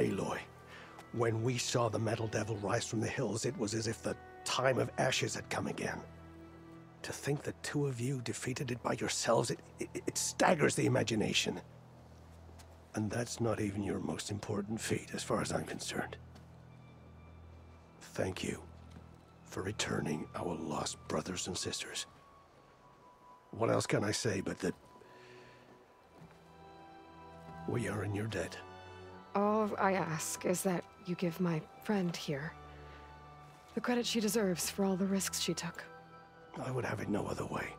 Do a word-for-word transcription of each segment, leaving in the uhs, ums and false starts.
Aloy. When we saw the Metal Devil rise from the hills, it was as if the time of ashes had come again. To think the two of you defeated it by yourselves, it, it, it staggers the imagination. And that's not even your most important feat, as far as I'm concerned. Thank you for returning our lost brothers and sisters. What else can I say but that we are in your debt? All I ask is that you give my friend here the credit she deserves for all the risks she took. I would have it no other way.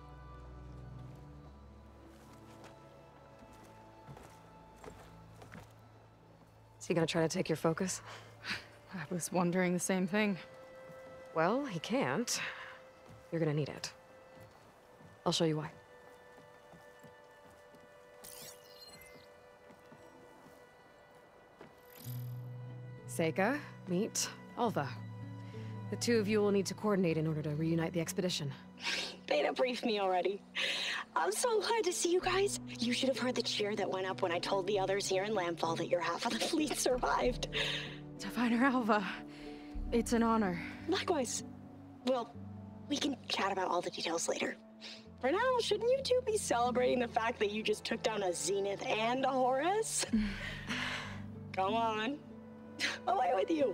Is he gonna try to take your focus? I was wondering the same thing. Well, he can't. You're gonna need it. I'll show you why. Seika, meet Alva. The two of you will need to coordinate in order to reunite the expedition. Beta briefed me already. I'm so glad to see you guys. You should have heard the cheer that went up when I told the others here in Landfall that your half of the fleet survived. Diviner Alva, it's an honor. Likewise. Well, we can chat about all the details later. For now, shouldn't you two be celebrating the fact that you just took down a Zenith and a Horus? Come on. Away with you.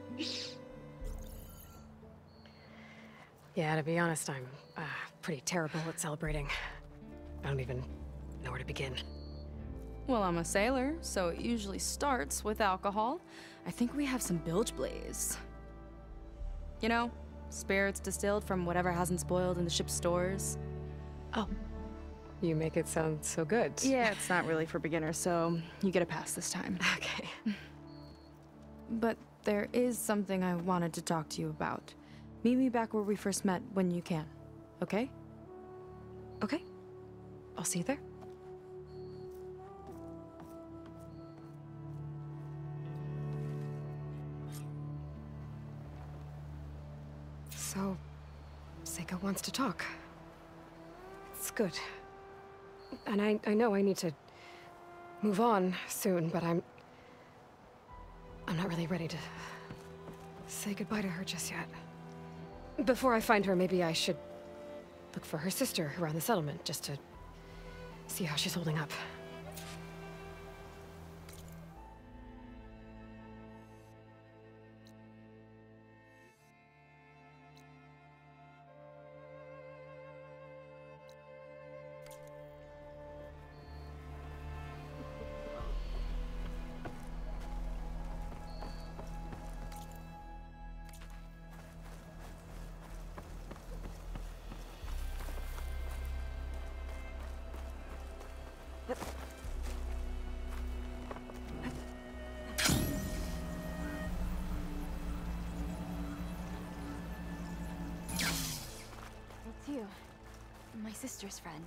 Yeah, to be honest, I'm uh, pretty terrible at celebrating. I don't even know where to begin. Well, I'm a sailor, so it usually starts with alcohol. I think we have some bilge blaze. You know, spirits distilled from whatever hasn't spoiled in the ship's stores. Oh. You make it sound so good. Yeah, it's not really for beginners, so you get a pass this time. Okay. But there is something I wanted to talk to you about. Meet me back where we first met when you can, okay? Okay. I'll see you there. So, Seika wants to talk. It's good. And I, I know I need to move on soon, but I'm... I'm not really ready to say goodbye to her just yet. Before I find her, maybe I should look for her sister around the settlement, just to see how she's holding up. It's you. My sister's friend.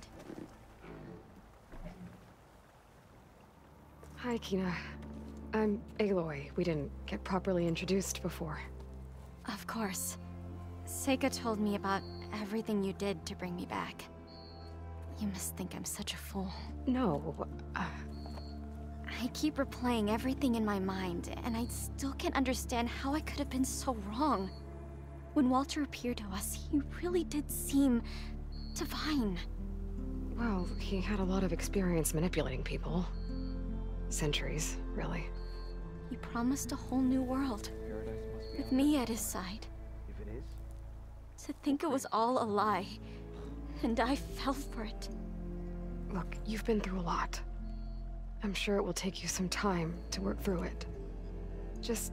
Hi, Kina. I'm Aloy. We didn't get properly introduced before. Of course. Seika told me about everything you did to bring me back. You must think I'm such a fool. No, uh... I keep replaying everything in my mind, and I still can't understand how I could have been so wrong. When Walter appeared to us, he really did seem divine. Well, he had a lot of experience manipulating people. Centuries, really. He promised a whole new world, with me at his side. If it is, To think it was all a lie, and I fell for it. Look, you've been through a lot. I'm sure it will take you some time to work through it. Just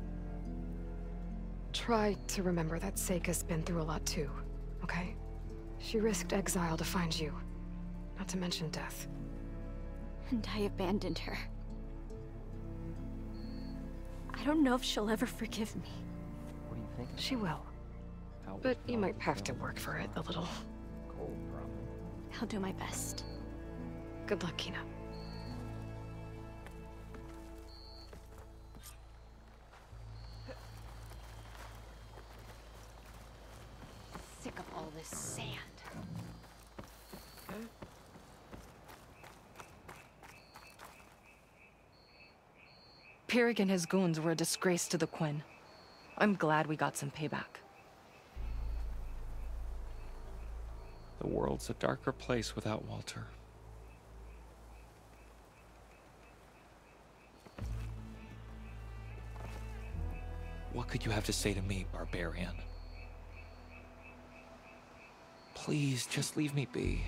try to remember that Seika's been through a lot too, okay? She risked exile to find you, not to mention death. And I abandoned her. I don't know if she'll ever forgive me. what do you think? She will, but you might have to work for it a little. Cold, probably. I'll do my best. Good luck, Kina. Sick of all this sand. Pyric and his goons were a disgrace to the Quinn. I'm glad we got some payback. The world's a darker place without Walter. What could you have to say to me, barbarian? Please, just leave me be.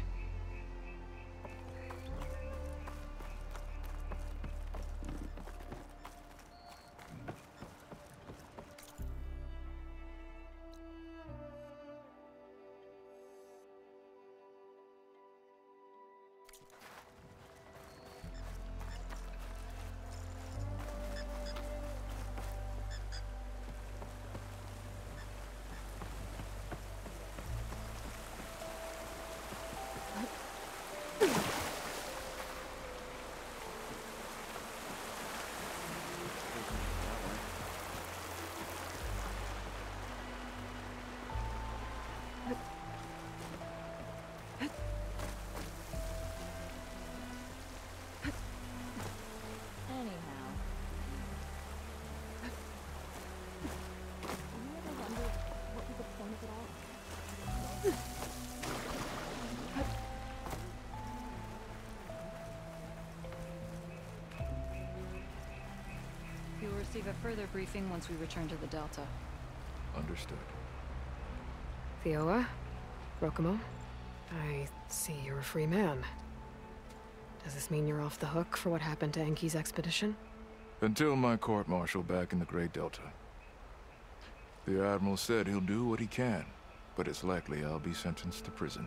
You'll receive a further briefing once we return to the Delta. Understood. Thioa? Rokumo? I see you're a free man. Does this mean you're off the hook for what happened to Enki's expedition? Until my court-martial back in the Great Delta. The Admiral said he'll do what he can, but it's likely I'll be sentenced to prison.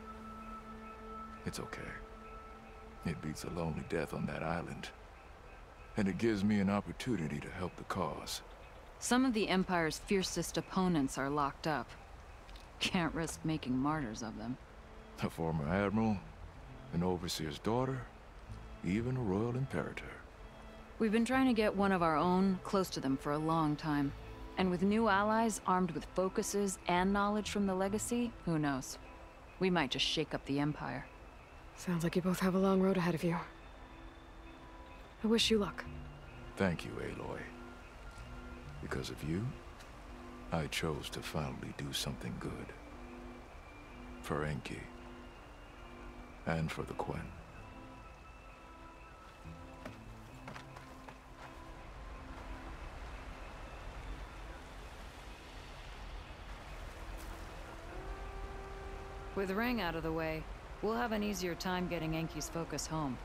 It's okay. It beats a lonely death on that island. And it gives me an opportunity to help the cause. Some of the Empire's fiercest opponents are locked up. Can't risk making martyrs of them. A former admiral, an overseer's daughter, even a royal imperator. We've been trying to get one of our own close to them for a long time. And with new allies armed with focuses and knowledge from the Legacy, who knows? We might just shake up the Empire. Sounds like you both have a long road ahead of you. I wish you luck. Thank you, Aloy. Because of you, I chose to finally do something good. For Enki. And for the Quinn. With Ring out of the way, we'll have an easier time getting Enki's focus home.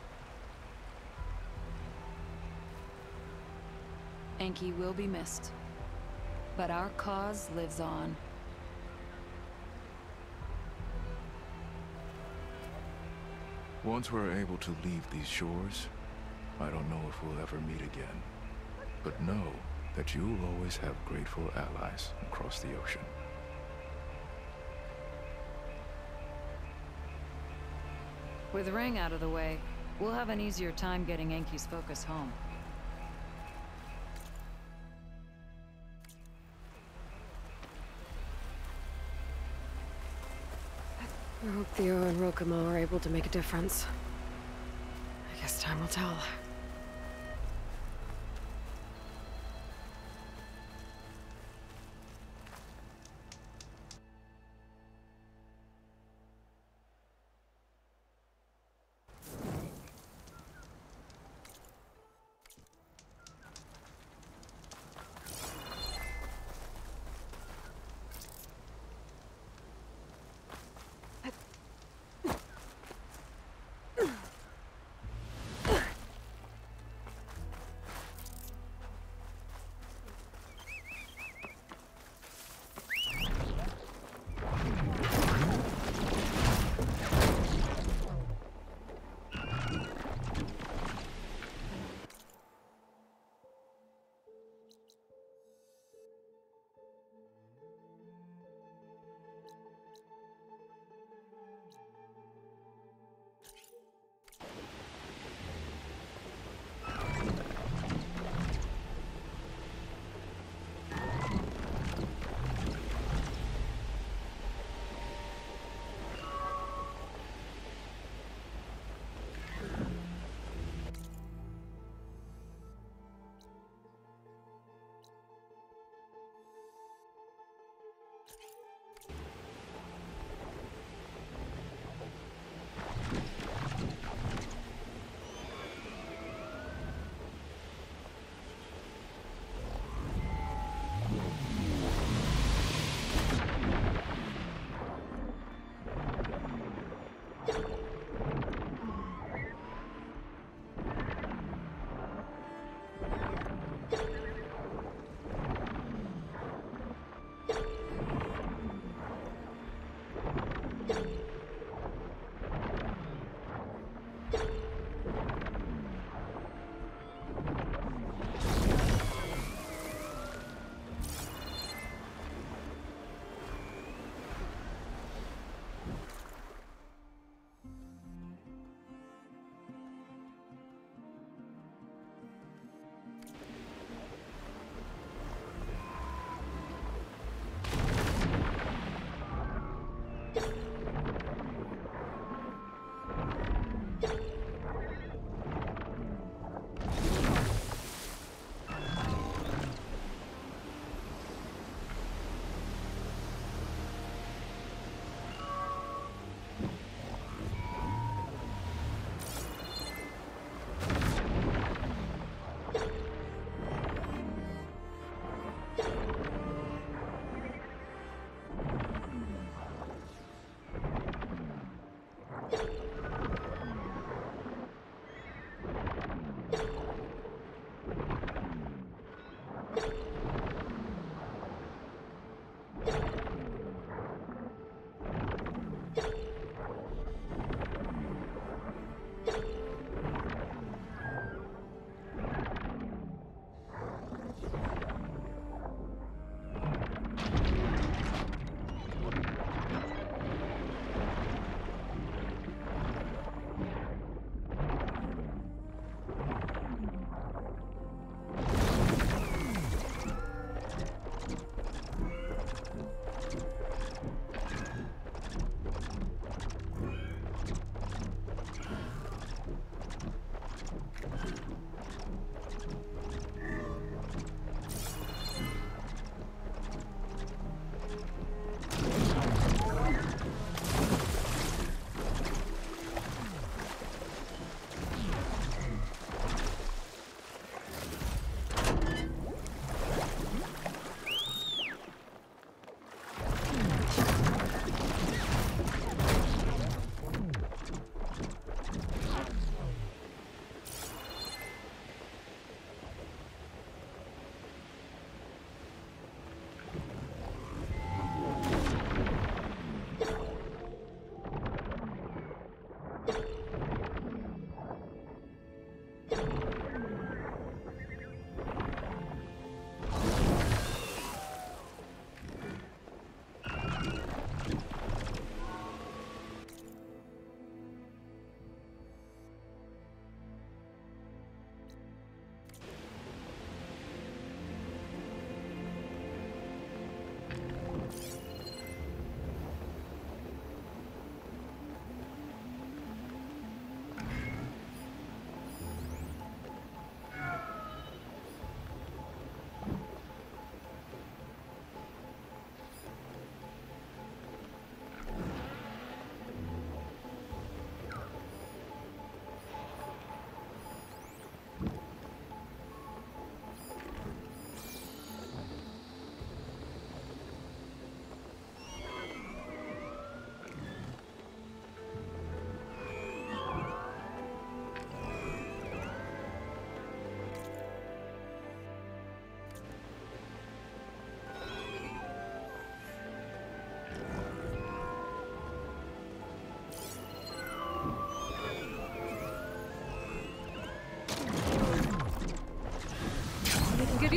Enki will be missed, but our cause lives on. Once we're able to leave these shores, I don't know if we'll ever meet again. But know that you'll always have grateful allies across the ocean. With Ring out of the way, we'll have an easier time getting Enki's focus home. I hope Theo and Rokumo are able to make a difference. I guess time will tell.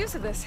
use of this.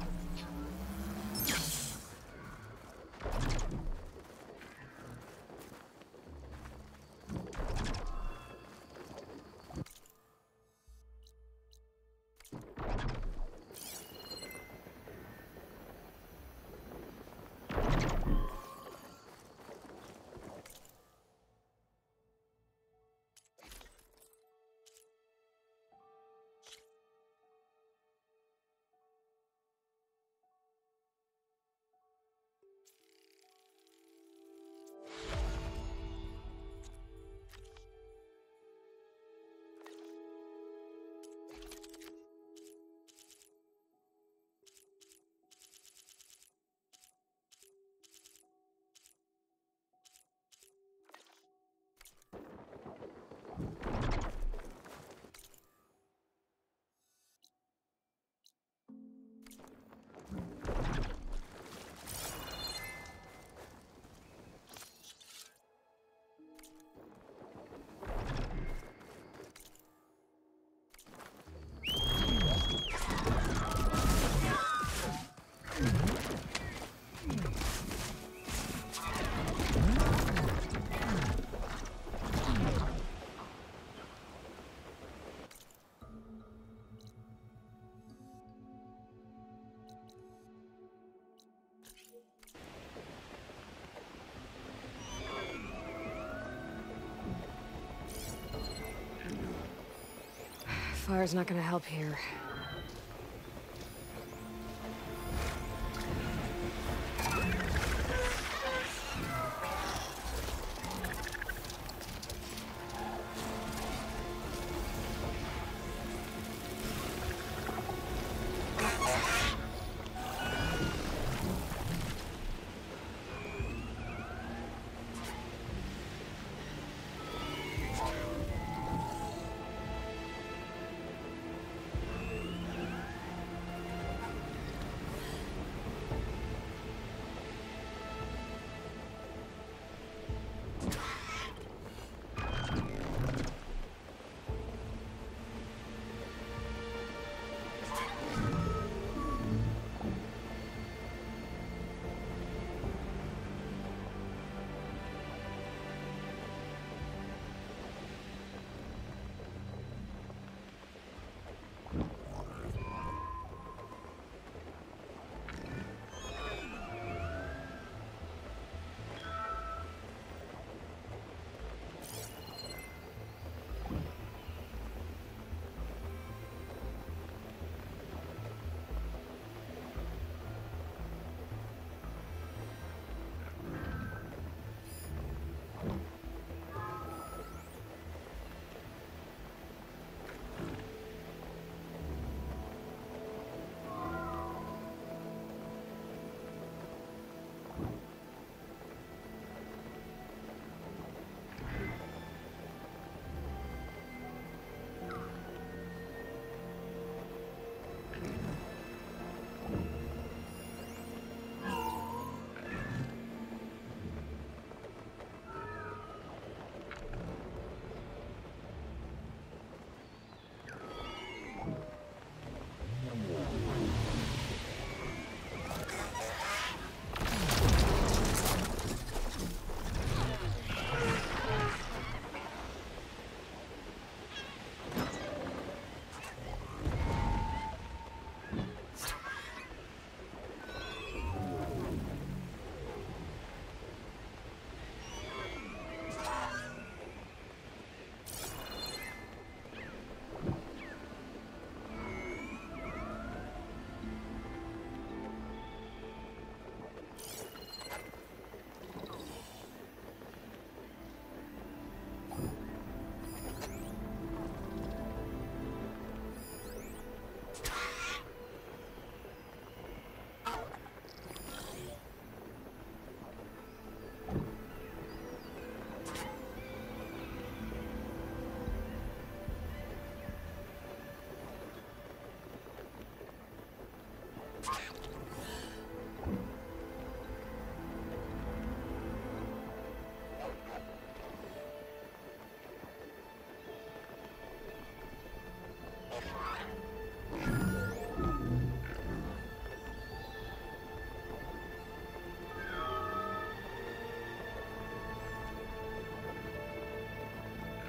Fire's not gonna help here.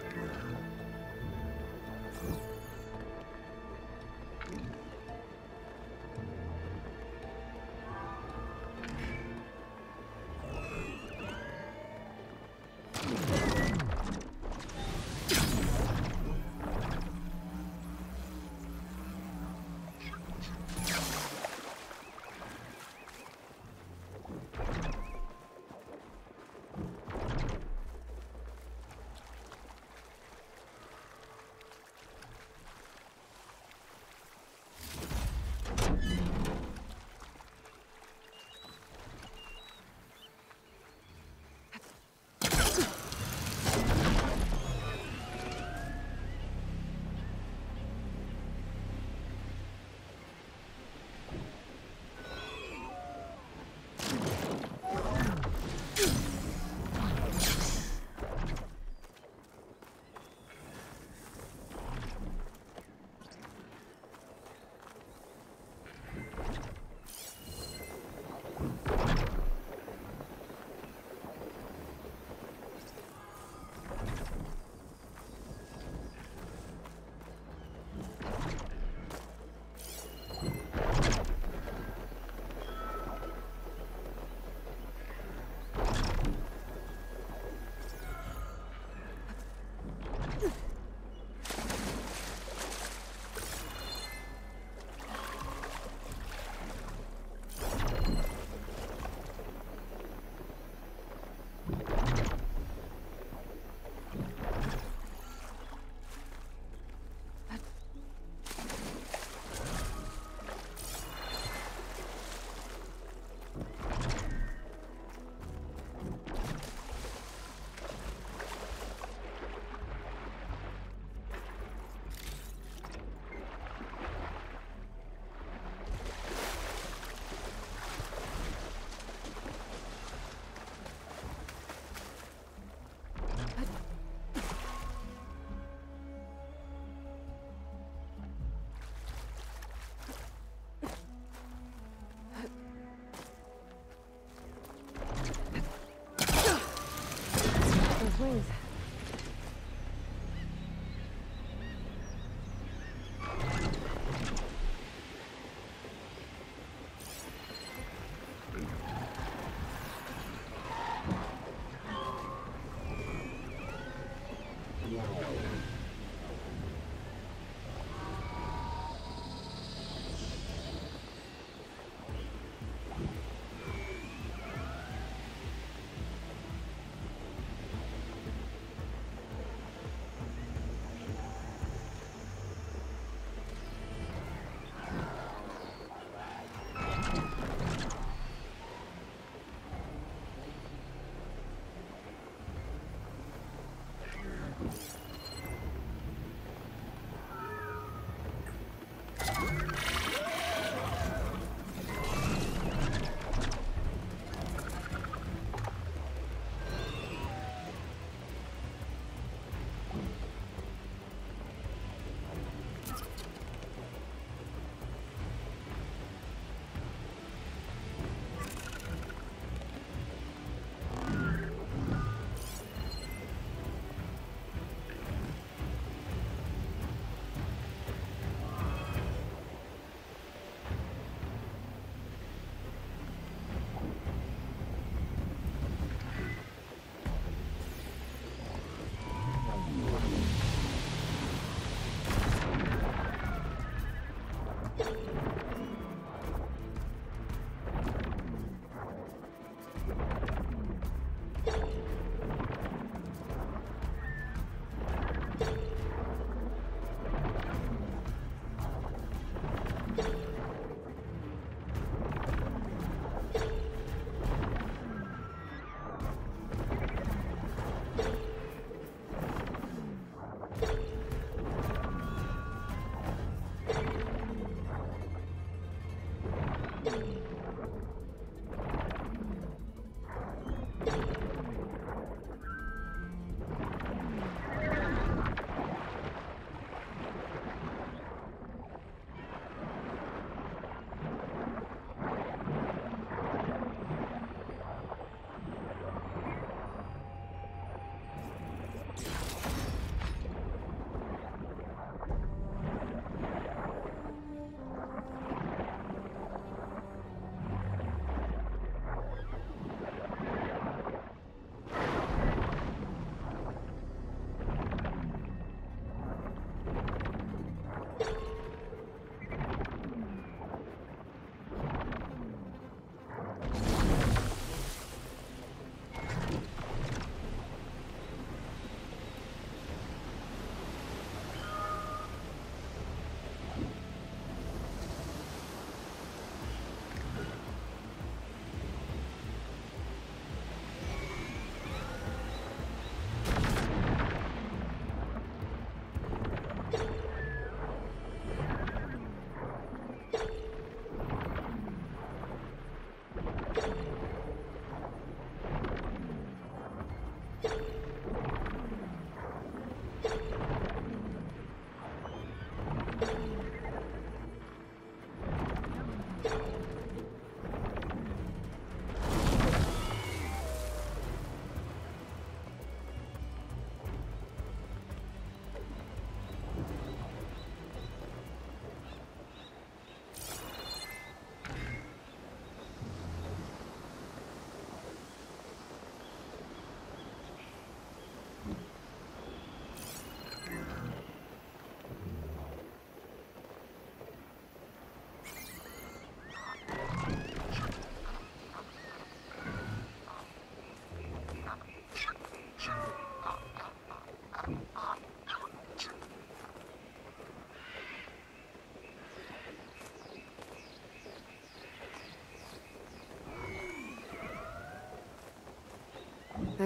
Wings.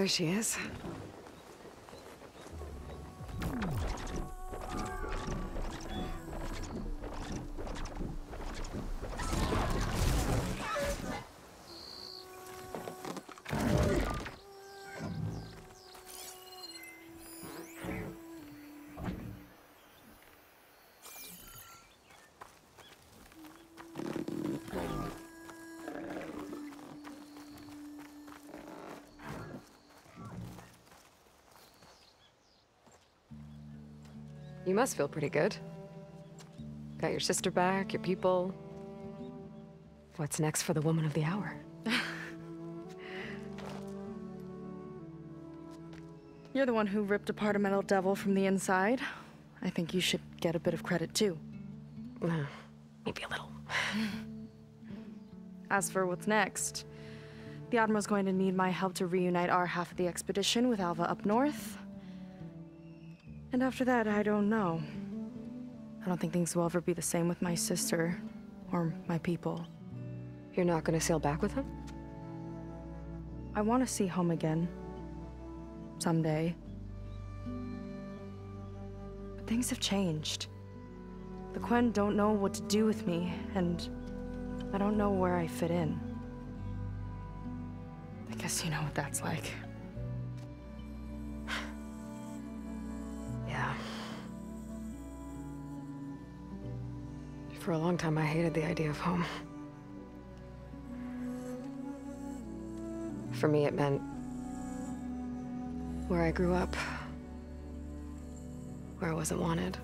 There she is. You must feel pretty good. Got your sister back, your people. What's next for the woman of the hour? You're the one who ripped apart a metal devil from the inside. I think you should get a bit of credit, too. Uh, maybe a little. As for what's next, the Admiral's going to need my help to reunite our half of the expedition with Alva up north. And after that, I don't know. I don't think things will ever be the same with my sister, or my people. You're not gonna sail back with him? I want to see home again. Someday. But things have changed. The Quen don't know what to do with me, and I don't know where I fit in. I guess you know what that's like. Yeah. For a long time, I hated the idea of home. For me, it meant where I grew up, where I wasn't wanted.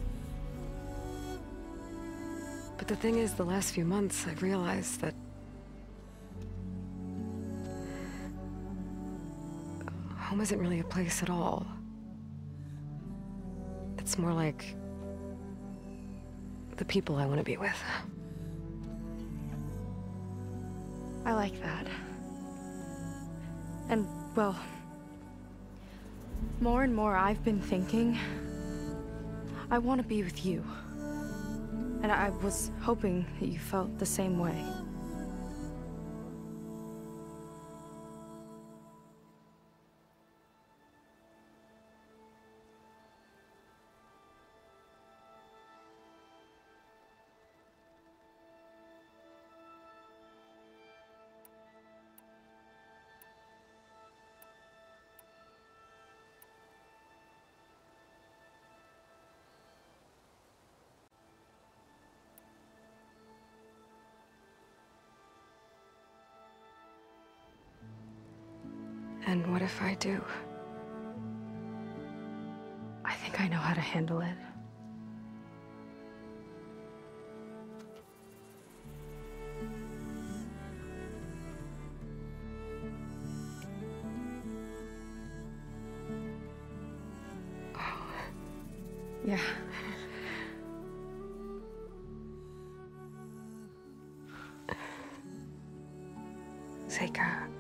But the thing is, the last few months, I've realized that home isn't really a place at all. It's more like the people I want to be with. I like that. And, well, more and more I've been thinking, I want to be with you. And I was hoping that you felt the same way. And what if I do? I think I know how to handle it. Yeah. Seika,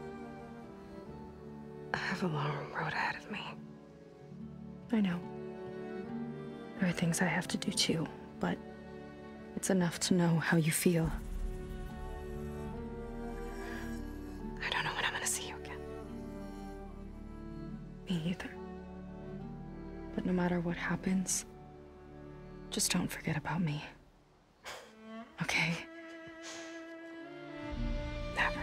I have a long road ahead of me. I know. There are things I have to do too, but it's enough to know how you feel. I don't know when I'm gonna see you again. Me either. But no matter what happens, just don't forget about me. Okay? Never.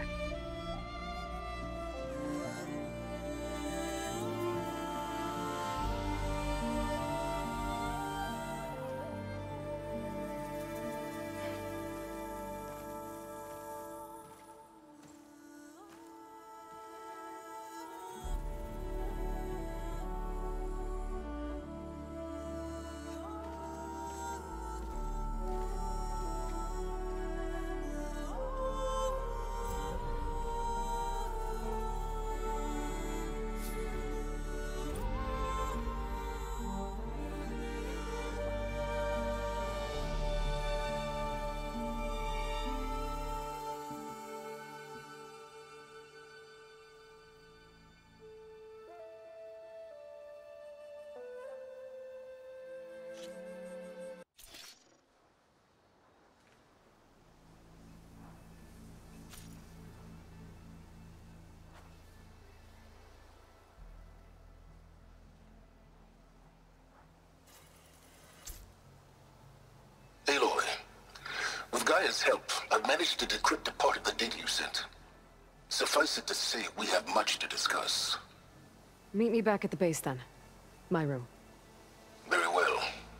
Freya's help, I've managed to decrypt a part of the data you sent. Suffice it to say, we have much to discuss. Meet me back at the base then. My room. Very well.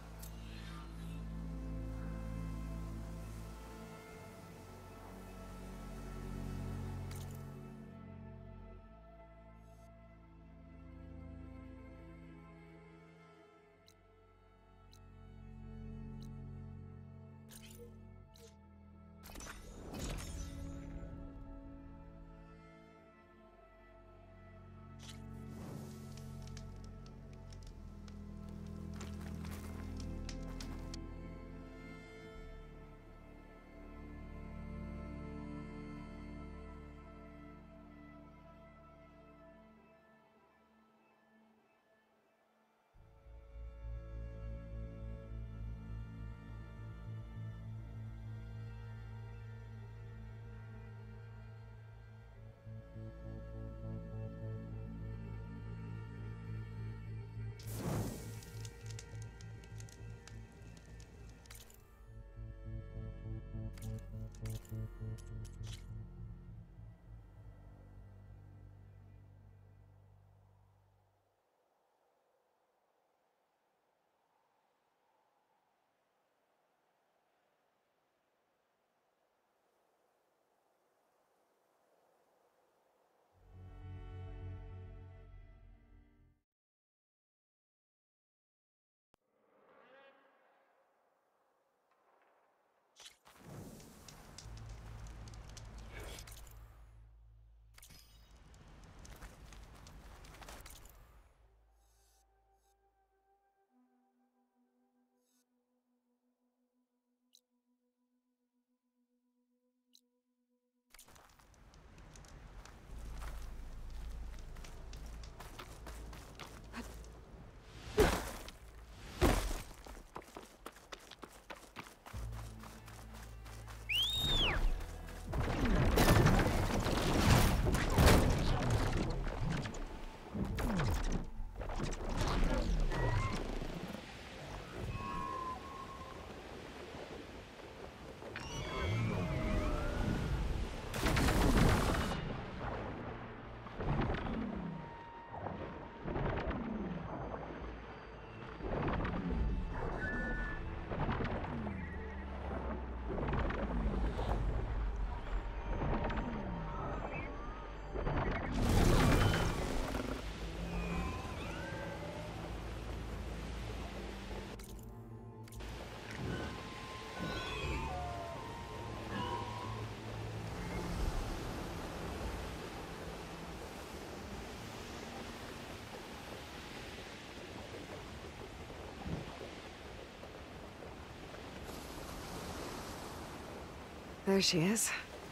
There she is.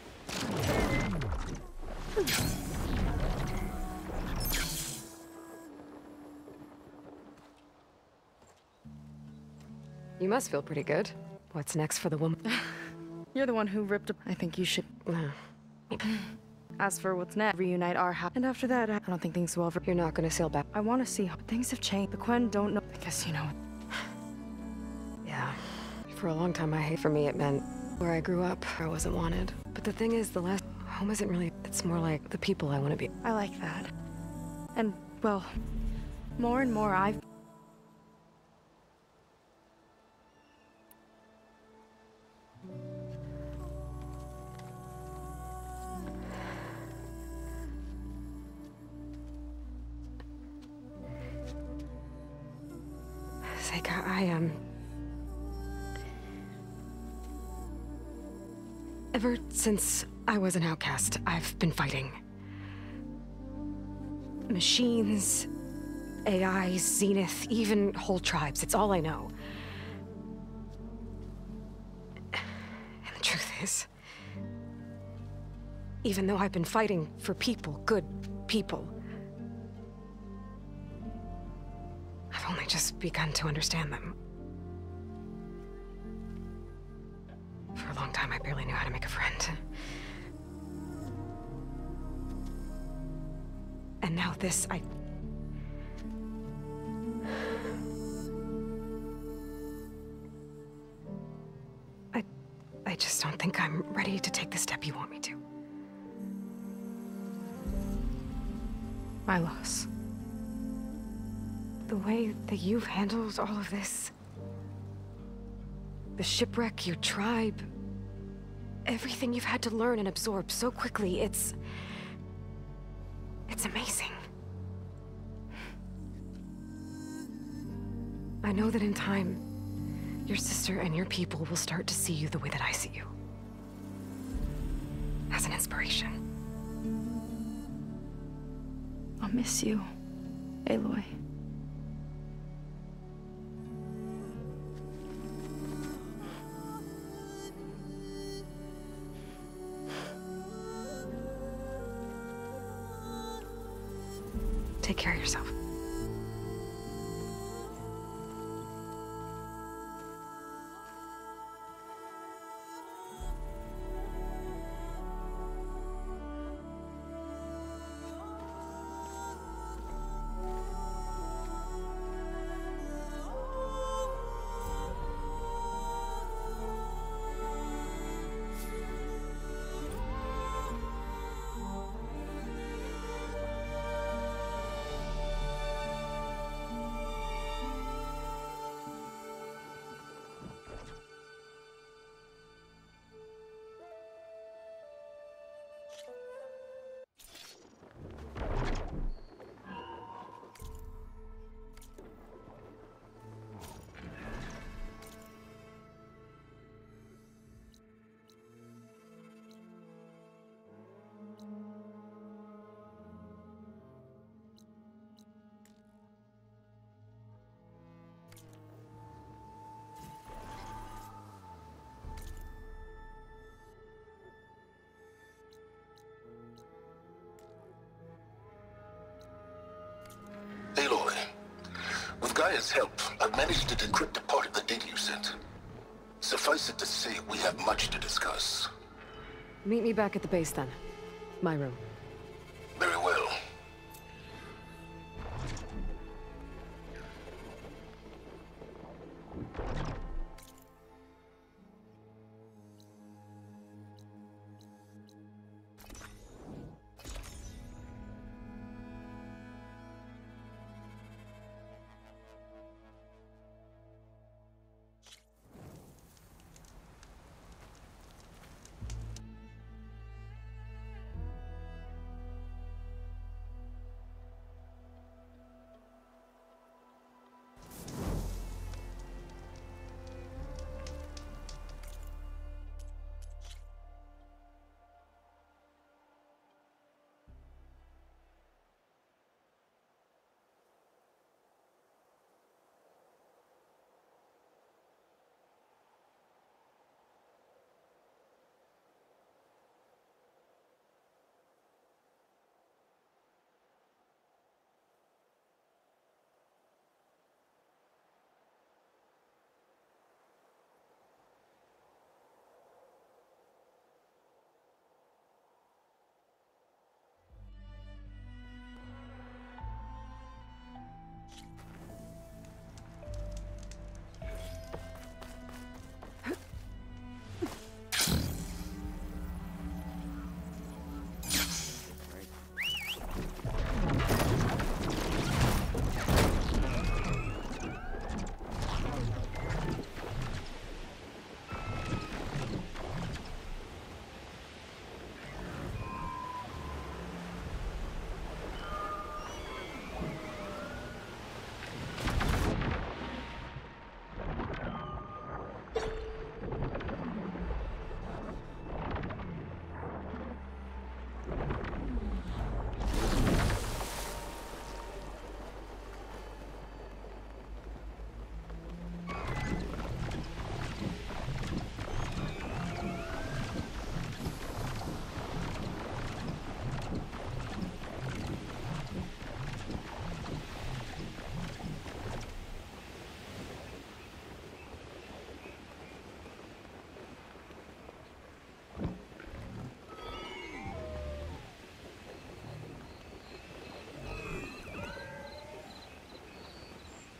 You must feel pretty good. What's next for the woman? You're the one who ripped up. I think you should. As for what's next, reunite our house. And after that, I don't think things will ever. You're not gonna sail back. I want to see how things have changed. The Quen don't know. I guess you know. Yeah. For a long time, I hate. For me, it meant where I grew up, I wasn't wanted. But the thing is, the last home isn't really. It's more like the people I want to be. I like that. And, well, more and more I've. Seika, I am. Um... Ever since I was an outcast, I've been fighting. Machines, A Is, Zenith, even whole tribes. It's all I know. And the truth is, even though I've been fighting for people, good people, I've only just begun to understand them. For a long time, I barely knew how to make a friend. And now this, I... I... I just don't think I'm ready to take the step you want me to. My loss. The way that you've handled all of this. The shipwreck, your tribe. Everything you've had to learn and absorb so quickly, it's... It's amazing. I know that in time, your sister and your people will start to see you the way that I see you. As an inspiration. I'll miss you, Aloy. Take care of yourself. Aloy, with Gaia's help, I've managed to decrypt a part of the data you sent. Suffice it to say, we have much to discuss. Meet me back at the base then. My room. Very well.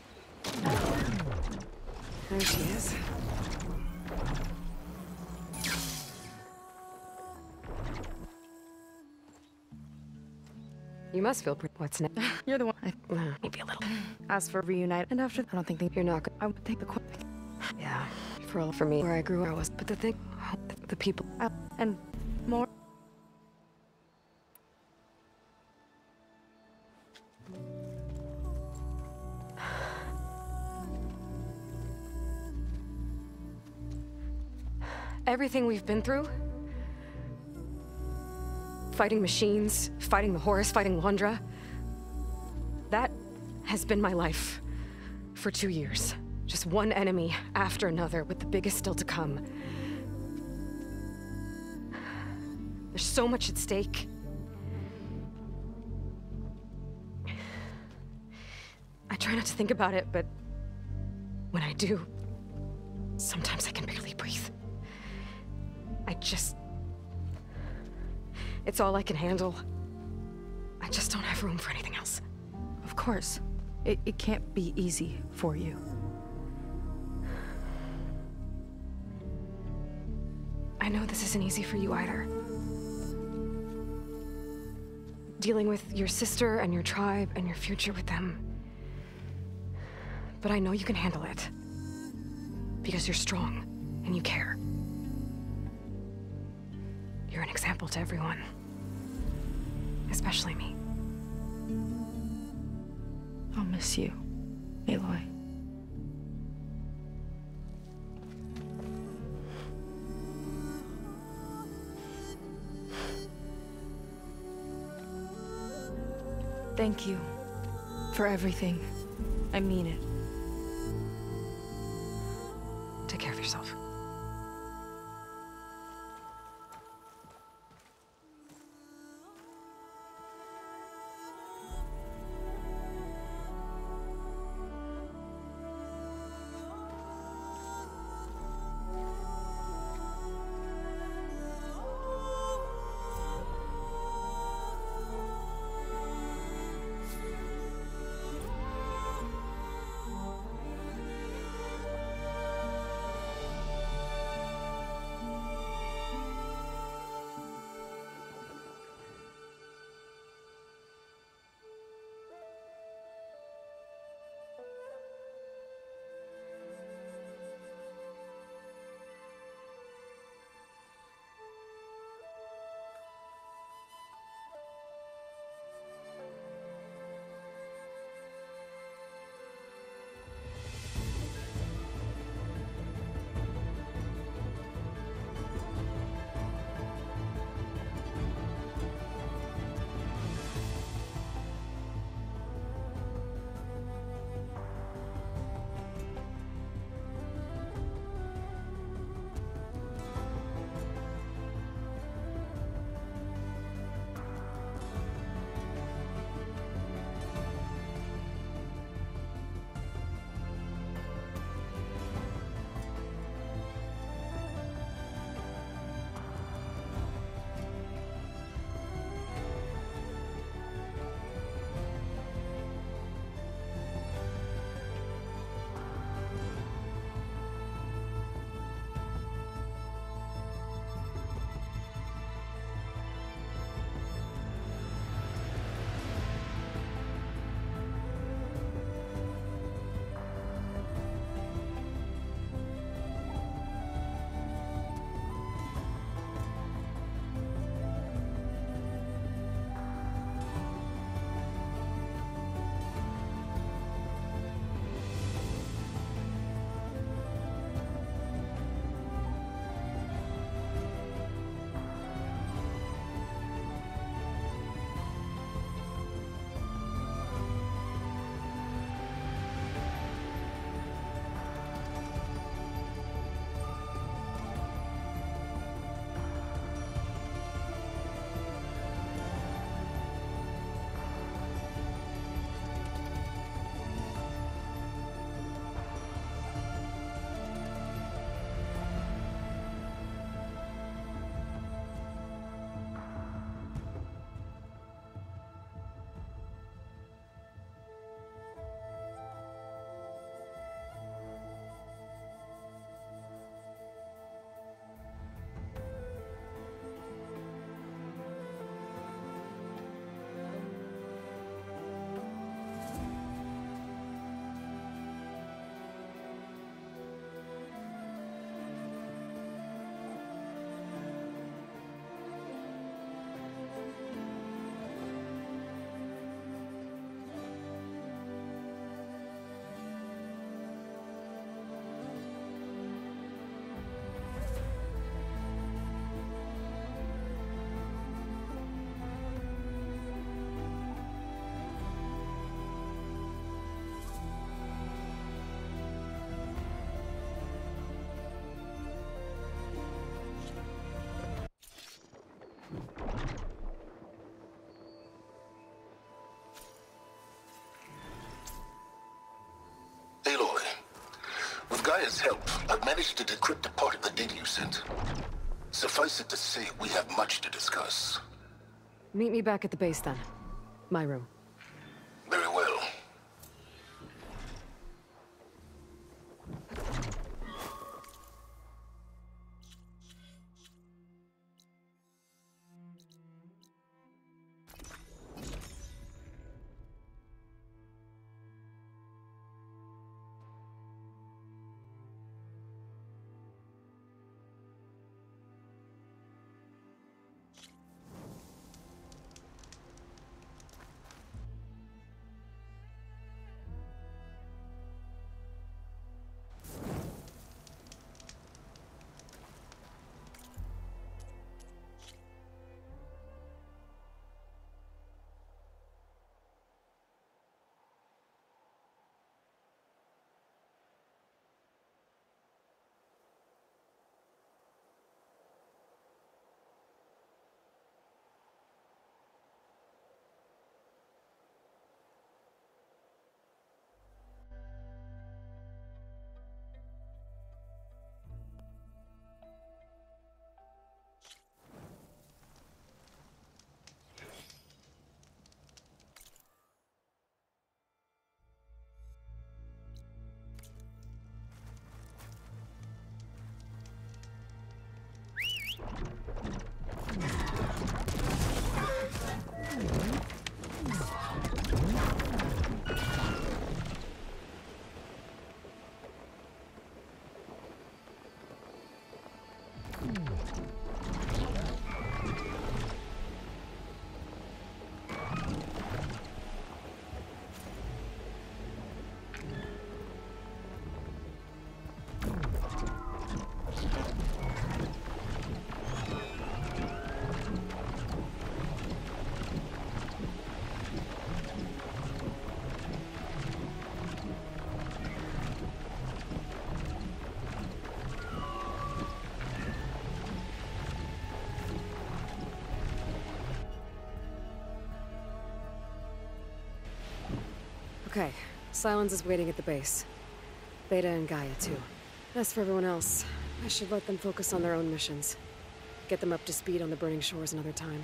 There she is. You must feel pretty. What's next? You're the one. I Uh, maybe a little. asked for reunite, and after I don't think they, You're not good. I would take the Quinn. Yeah, for all for me, where I grew, I was. But the thing, the people, I, and more. everything we've been through, fighting machines, fighting the Horus, fighting Londra, that has been my life for two years. Just one enemy after another, with the biggest still to come. There's so much at stake. I try not to think about it, but when I do, sometimes I can barely breathe. I just... It's all I can handle. I just don't have room for anything else. Of course. It, it can't be easy for you. I know this isn't easy for you either. Dealing with your sister and your tribe and your future with them. But I know you can handle it. Because you're strong and you care. You're an example to everyone. Especially me. I'll miss you, Aloy. Thank you for everything. I mean it. Take care of yourself. With Gaia's help, I've managed to decrypt a part of the data you sent. Suffice it to say, we have much to discuss. Meet me back at the base then. My room. Very well. Okay, Silence is waiting at the base. Beta and Gaia, too. As for everyone else, I should let them focus on their own missions. Get them up to speed on the Burning Shores another time.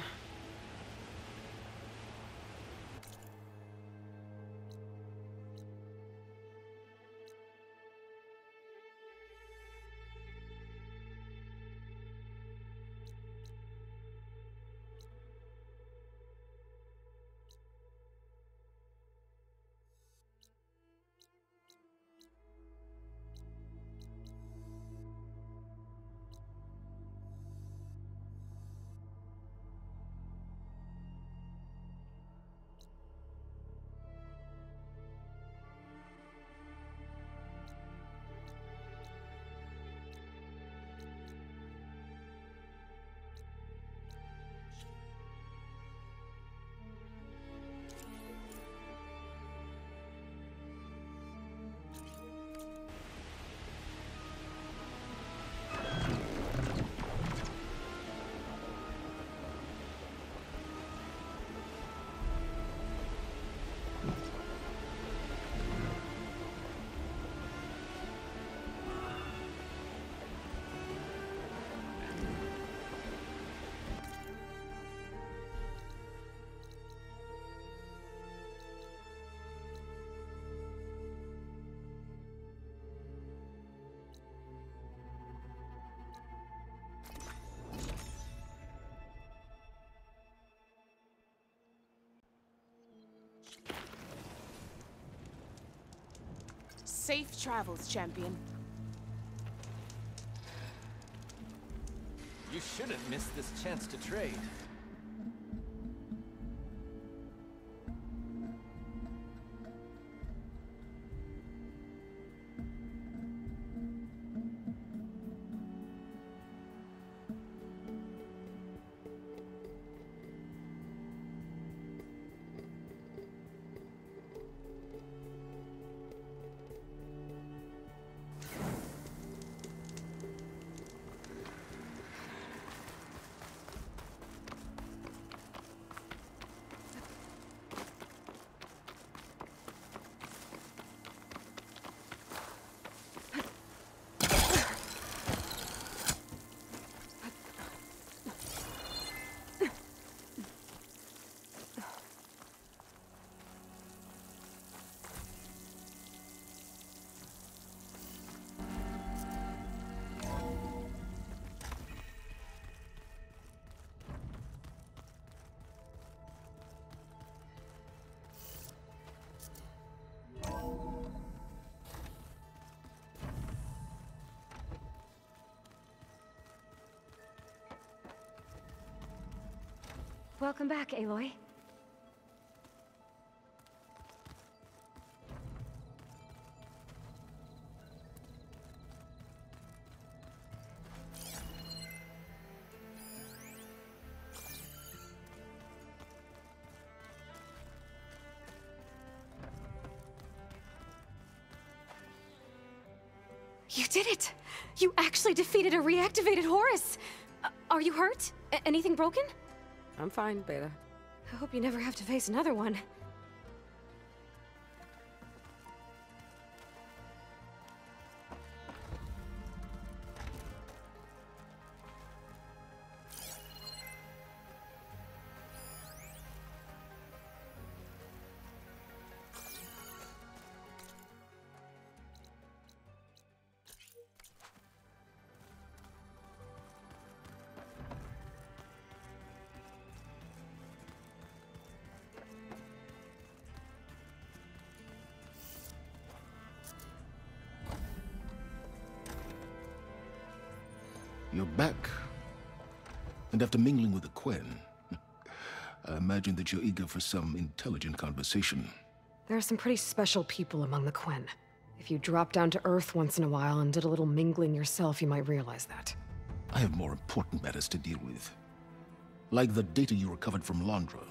Safe travels, champion. You shouldn't miss this chance to trade. Welcome back, Aloy. You did it! You actually defeated a reactivated Horus! Uh, are you hurt? A- anything broken? I'm fine, Beta. I hope you never have to face another one. You're back. And after mingling with the Quen, I imagine that you're eager for some intelligent conversation. There are some pretty special people among the Quen. If you dropped down to Earth once in a while and did a little mingling yourself, you might realize that. I have more important matters to deal with. Like the data you recovered from Londra.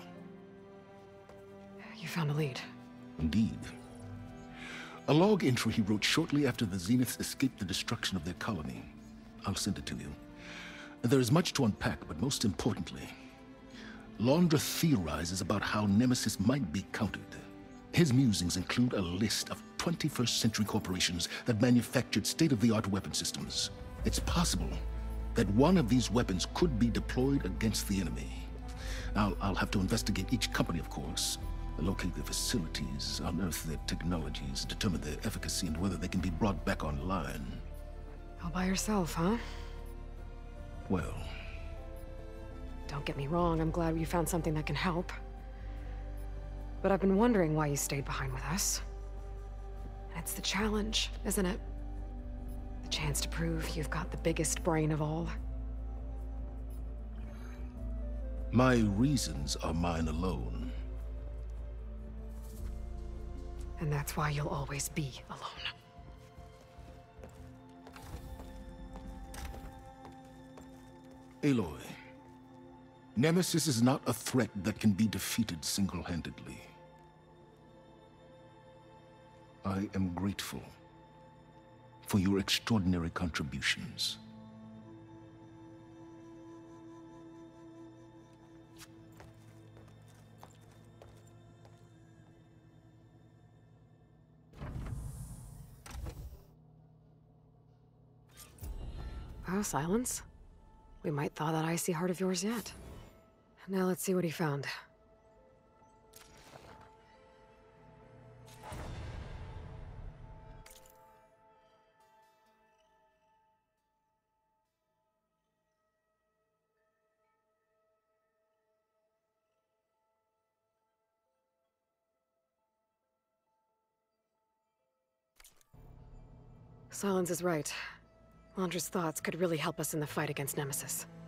You found a lead. Indeed. A log entry he wrote shortly after the Zeniths escaped the destruction of their colony. I'll send it to you. There is much to unpack, but most importantly, Londra theorizes about how Nemesis might be countered. His musings include a list of twenty-first century corporations that manufactured state-of-the-art weapon systems. It's possible that one of these weapons could be deployed against the enemy. Now, I'll have to investigate each company, of course, locate their facilities, unearth their technologies, determine their efficacy, and whether they can be brought back online. All by yourself, huh? Well... Don't get me wrong, I'm glad you found something that can help. But I've been wondering why you stayed behind with us. And it's the challenge, isn't it? The chance to prove you've got the biggest brain of all. My reasons are mine alone. And that's why you'll always be alone. Aloy, Nemesis is not a threat that can be defeated single-handedly. I am grateful for your extraordinary contributions. Oh, Silence. We might thaw that icy heart of yours yet. Now let's see what he found. Silence is right. Londra's thoughts could really help us in the fight against Nemesis.